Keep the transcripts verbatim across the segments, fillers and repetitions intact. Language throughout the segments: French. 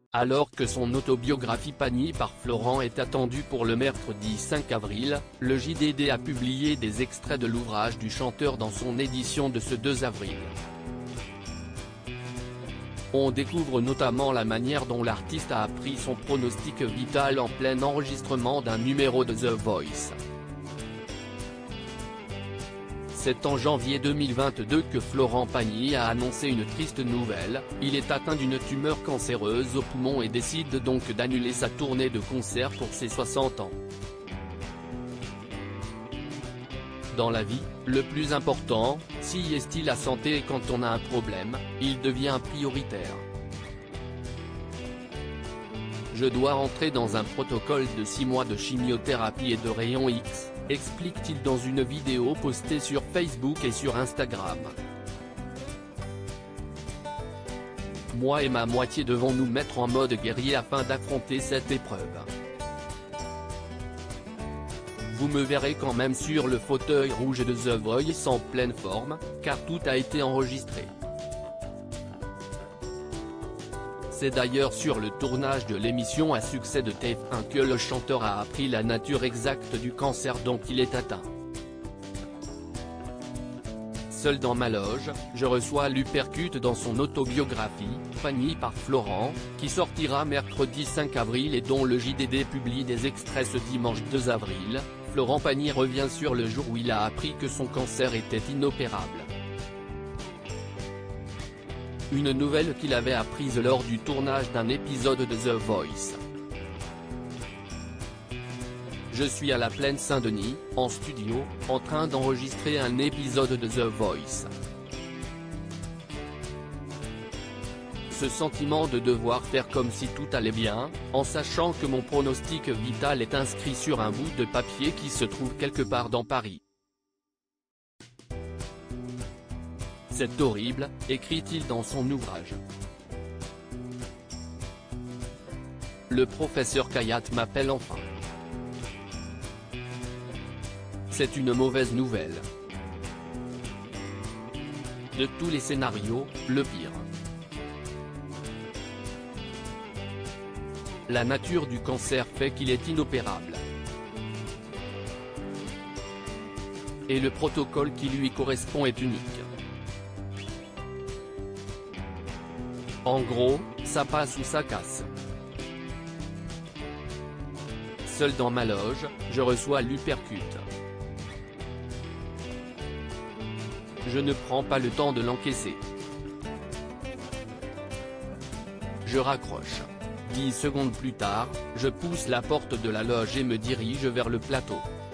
Alors que son autobiographie Pagny par Florent est attendue pour le mercredi cinq avril, le J D D a publié des extraits de l'ouvrage du chanteur dans son édition de ce deux avril. On découvre notamment la manière dont l'artiste a appris son pronostic vital en plein enregistrement d'un numéro de The Voice. C'est en janvier deux mille vingt-deux que Florent Pagny a annoncé une triste nouvelle, il est atteint d'une tumeur cancéreuse au poumon et décide donc d'annuler sa tournée de concert pour ses soixante ans. Dans la vie, le plus important, si est la santé et quand on a un problème, il devient prioritaire. Je dois entrer dans un protocole de six mois de chimiothérapie et de rayons X, explique-t-il dans une vidéo postée sur Facebook et sur Instagram. Moi et ma moitié devons nous mettre en mode guerrier afin d'affronter cette épreuve. Vous me verrez quand même sur le fauteuil rouge de The Voice en pleine forme, car tout a été enregistré. C'est d'ailleurs sur le tournage de l'émission à succès de T F un que le chanteur a appris la nature exacte du cancer dont il est atteint. Seul dans ma loge, je reçois l'Upercute dans son autobiographie, Pagny par Florent, qui sortira mercredi cinq avril et dont le J D D publie des extraits ce dimanche deux avril, Florent Pagny revient sur le jour où il a appris que son cancer était inopérable. Une nouvelle qu'il avait apprise lors du tournage d'un épisode de The Voice. Je suis à la Plaine Saint-Denis, en studio, en train d'enregistrer un épisode de The Voice. Ce sentiment de devoir faire comme si tout allait bien, en sachant que mon pronostic vital est inscrit sur un bout de papier qui se trouve quelque part dans Paris. C'est horrible, écrit-il dans son ouvrage. Le professeur Kayat m'appelle enfin. C'est une mauvaise nouvelle. De tous les scénarios, le pire. La nature du cancer fait qu'il est inopérable. Et le protocole qui lui correspond est unique. En gros, ça passe ou ça casse. Seul dans ma loge, je reçois l'Upercute. Je ne prends pas le temps de l'encaisser. Je raccroche. Dix secondes plus tard, je pousse la porte de la loge et me dirige vers le plateau.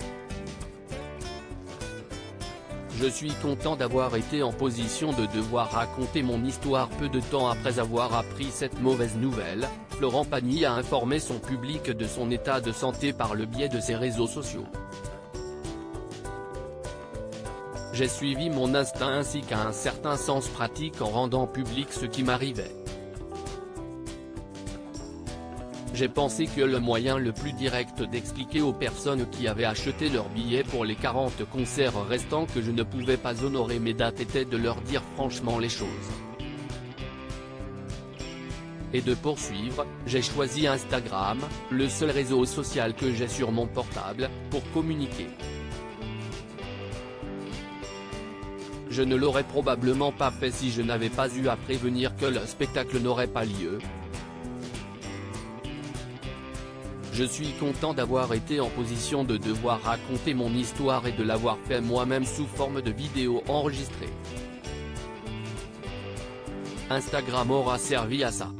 Je suis content d'avoir été en position de devoir raconter mon histoire peu de temps après avoir appris cette mauvaise nouvelle. Florent Pagny a informé son public de son état de santé par le biais de ses réseaux sociaux. J'ai suivi mon instinct ainsi qu'à un certain sens pratique en rendant public ce qui m'arrivait. J'ai pensé que le moyen le plus direct d'expliquer aux personnes qui avaient acheté leurs billets pour les quarante concerts restants que je ne pouvais pas honorer mes dates était de leur dire franchement les choses. Et de poursuivre, j'ai choisi Instagram, le seul réseau social que j'ai sur mon portable, pour communiquer. Je ne l'aurais probablement pas fait si je n'avais pas eu à prévenir que le spectacle n'aurait pas lieu. Je suis content d'avoir été en position de devoir raconter mon histoire et de l'avoir fait moi-même sous forme de vidéo enregistrée. Instagram aura servi à ça.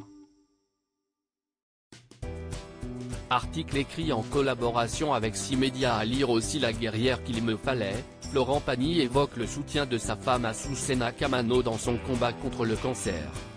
Article écrit en collaboration avec six médias à lire aussi La guerrière qu'il me fallait, Florent Pagny évoque le soutien de sa femme à Susena Kamano dans son combat contre le cancer.